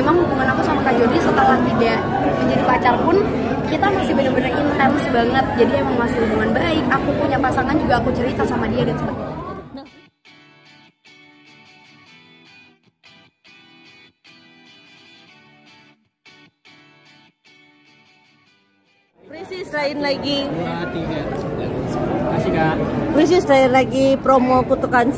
memang hubungan aku sama Kak Jody setelah tidak menjadi pacar pun kita masih benar-benar intens banget. Jadi emang masih hubungan baik. Aku punya pasangan juga aku cerita sama dia dan sebagainya. Prisis lain lagi. 2, 3. Kasih Kak. Prisis lain lagi promo kutukan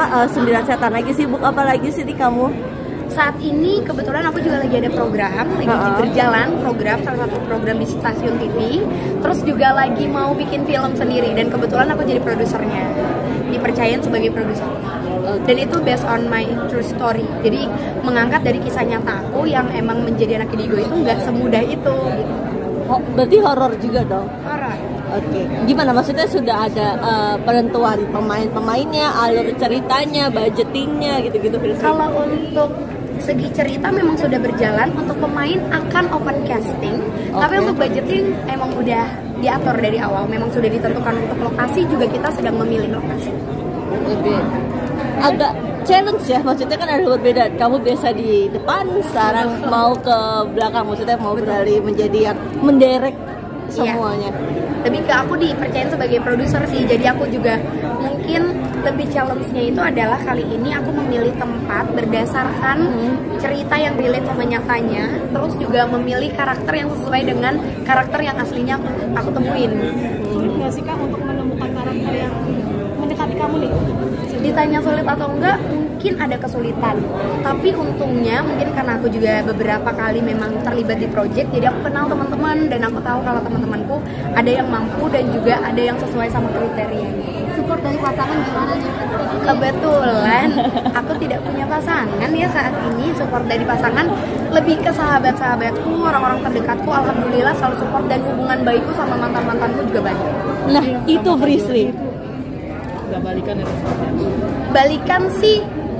9 setan lagi, sibuk apa lagi sih di kamu? Saat ini kebetulan aku juga lagi ada program, lagi berjalan program, salah satu program di stasiun TV. Terus juga lagi mau bikin film sendiri dan kebetulan aku jadi produsernya, dipercayain sebagai produser. Dan itu based on my true story. Jadi mengangkat dari kisah nyata aku yang emang menjadi anak indigo itu nggak semudah itu gitu. Oh, berarti horor juga dong? Horor. Oke. Gimana maksudnya sudah ada penentuan pemain-pemainnya, alur ceritanya, budgetingnya gitu-gitu? Kalau untuk segi cerita memang sudah berjalan, untuk pemain akan open casting, tapi untuk budgeting emang udah diatur dari awal, memang sudah ditentukan. Untuk lokasi juga kita sedang memilih lokasi. Oke. Agak challenge ya, maksudnya kan ada berbeda. Kamu biasa di depan, sekarang mau ke belakang, maksudnya mau beralih menjadi yang menderek semuanya. Lebih ke aku dipercayain sebagai produser sih, jadi aku juga mungkin lebih challenge-nya itu adalah kali ini aku memilih tempat berdasarkan cerita yang relate sama nyatanya, terus juga memilih karakter yang sesuai dengan karakter yang aslinya aku temuin. Sulit nggak sih Kak untuk menemukan karakter yang mendekati kamu nih? Ditanya sulit atau enggak, mungkin ada kesulitan. Tapi untungnya mungkin karena aku juga beberapa kali memang terlibat di project, jadi aku kenal teman-teman dan aku tahu kalau teman-temanku ada yang mampu dan juga ada yang sesuai sama kriterianya. Support dari pasangan gimana nih? Kebetulan aku tidak punya pasangan ya saat ini. Support dari pasangan lebih ke sahabat-sahabatku, orang-orang terdekatku, alhamdulillah selalu support, dan hubungan baikku sama mantan-mantanku juga baik. Nah, itu Frisly. Udah balikan ya? Balikan sih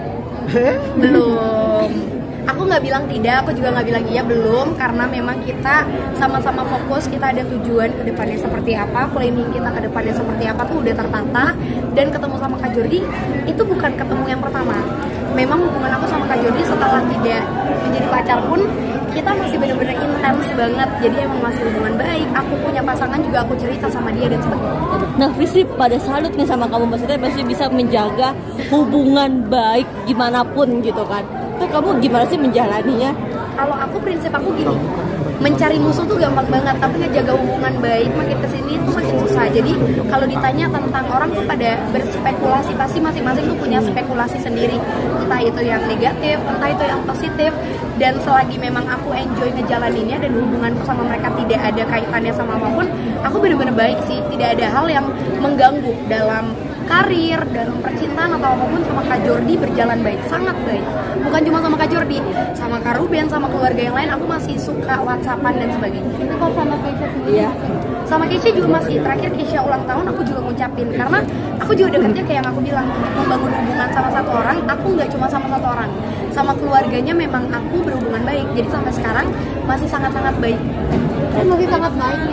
belum. Aku nggak bilang tidak, aku juga nggak bilang iya, belum, karena memang kita sama-sama fokus, kita ada tujuan ke depannya seperti apa, planning kita ke depannya seperti apa tuh udah tertata. Dan ketemu sama Kak Jordi itu bukan ketemu yang pertama. Memang hubungan aku sama Kak Jordi setelah tidak menjadi pacar pun kita masih benar-benar intens banget. Jadi emang masih hubungan baik. Aku punya pasangan juga aku cerita sama dia dan sebagainya. Nah, Frisly pada salut nih sama kamu, maksudnya masih bisa menjaga hubungan baik gimana pun gitu kan. Itu kamu gimana sih menjalaninya? Kalau aku, prinsip aku gini, mencari musuh tuh gampang banget, tapi ngejaga hubungan baik makin kesini tuh makin susah. Jadi kalau ditanya tentang orang tuh pada berspekulasi, pasti masing-masing tuh punya spekulasi sendiri, entah itu yang negatif, entah itu yang positif. Dan selagi memang aku enjoy ngejalaninnya dan hubunganku sama mereka tidak ada kaitannya sama apapun, aku bener-bener baik sih. Tidak ada hal yang mengganggu dalam karir, dalam percintaan atau apapun. Sama Kak Jordi berjalan baik, sangat baik. Bukan cuma sama Kak Jordi, sama Kak Ruben, sama keluarga yang lain aku masih suka WhatsAppan dan sebagainya. Kok sama Keisha sendiri? Iya. Sama Keisha juga masih, terakhir Keisha ulang tahun aku juga ngucapin, karena aku juga dekatnya kayak yang aku bilang, untuk membangun hubungan sama satu orang, aku nggak cuma sama satu orang, sama keluarganya memang aku berhubungan baik. Jadi sampai sekarang masih sangat-sangat baik. Dan masih sangat baik nih.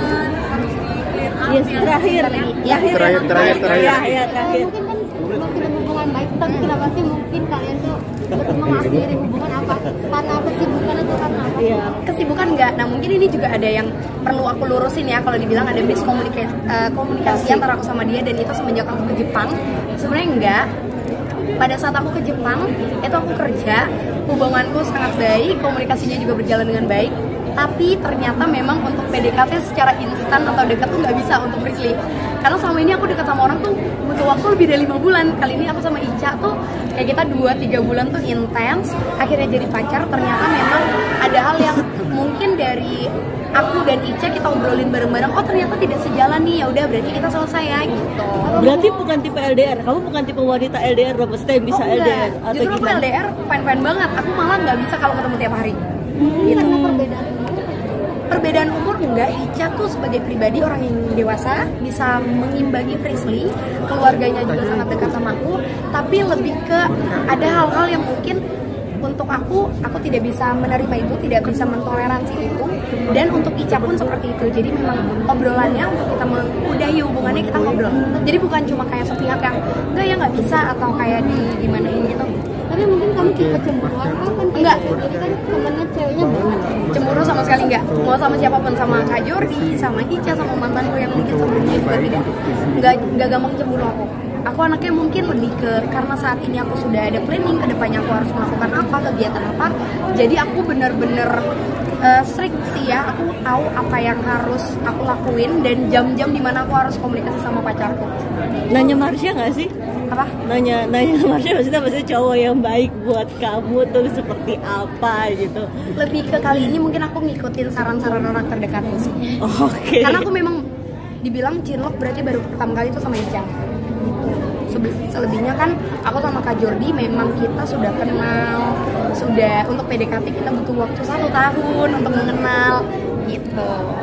Yes, terakhir. Ya, Terakhir. Ya, terakhir. Mungkin kan masih berhubungan baik, tapi kenapa sih mungkin kalian tuh mengakhiri hubungan apa? Karena kesibukan atau karena apa? Iya. Kesibukan enggak. Nah, mungkin ini juga ada yang perlu aku lurusin ya. Kalau dibilang ada miskomunikasi antara aku sama dia, dan itu semenjak aku ke Jepang. Sebenarnya enggak. Pada saat aku ke Jepang, itu aku kerja, hubunganku sangat baik, komunikasinya juga berjalan dengan baik. Tapi ternyata memang untuk PDKT secara instan atau dekat tuh nggak bisa untuk Frisly. Karena selama ini aku dekat sama orang tuh butuh waktu lebih dari 5 bulan. Kali ini aku sama Ica tuh kayak kita 2-3 bulan tuh intens, akhirnya jadi pacar. Ternyata memang ada hal yang mungkin dari aku dan Ica kita obrolin bareng-bareng, oh ternyata tidak sejalan nih, ya udah berarti kita selesai ya gitu. Berarti bukan tipe LDR, kamu bukan tipe wanita LDR, maksudnya yang bisa LDR atau justru aku gimana? LDR fine-fine banget, aku malah nggak bisa kalau ketemu tiap hari. Gitu. Perbedaan umur enggak, Ica tuh sebagai pribadi orang yang dewasa, bisa mengimbangi Frisly, keluarganya juga sangat dekat sama aku, tapi lebih ke ada hal-hal yang mungkin untuk aku tidak bisa menerima itu, tidak bisa mentoleransi itu. Dan untuk Ica pun seperti itu. Jadi memang obrolannya untuk kita mengudahi hubungannya, kita ngobrol. Jadi bukan cuma kayak sepihak yang enggak ya nggak bisa atau kayak di gimanain gitu. Tapi mungkin kamu tipe cemburu apa kan? Enggak. Jadi kan temennya ceweknya banget. Cemburu sama sekali enggak, mau sama siapapun, sama Kak Jordi, sama Ica, sama mantanku yang mungkin sebelumnya juga enggak gampang cemburu aku anaknya mungkin lebih ke karena saat ini aku sudah ada planning ke depannya aku harus melakukan apa, kegiatan apa, jadi aku bener-bener strict sih ya, aku tahu apa yang harus aku lakuin dan jam-jam dimana aku harus komunikasi sama pacarku. Nanya Marsha nggak sih? Apa? Nanya Marsha maksudnya cowok yang baik buat kamu tuh seperti apa gitu. Lebih ke kali ini mungkin aku ngikutin saran-saran orang terdekatku sih. Oke. Karena aku memang dibilang cinlok berarti baru pertama kali itu sama Ica. Selebihnya kan aku sama Kak Jordi memang kita sudah kenal, sudah untuk PDKT kita butuh waktu 1 tahun untuk mengenal gitu.